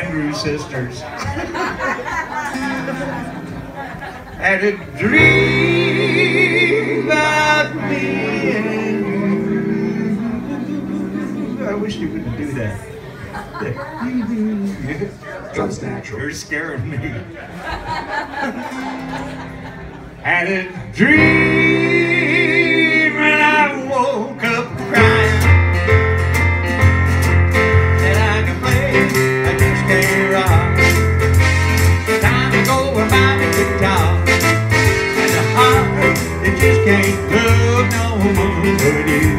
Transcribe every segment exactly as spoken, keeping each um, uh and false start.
Andrews Sisters. Had a dream about me and you. I wish you wouldn't do that. Just natural. You're scaring me. Had a dream and I woke up crying. And I can play, I just can't rock. Time to go and buy me guitar. And a heart that just can't love no more but you.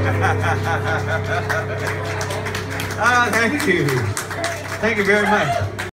Ah, thank you. Thank you very much.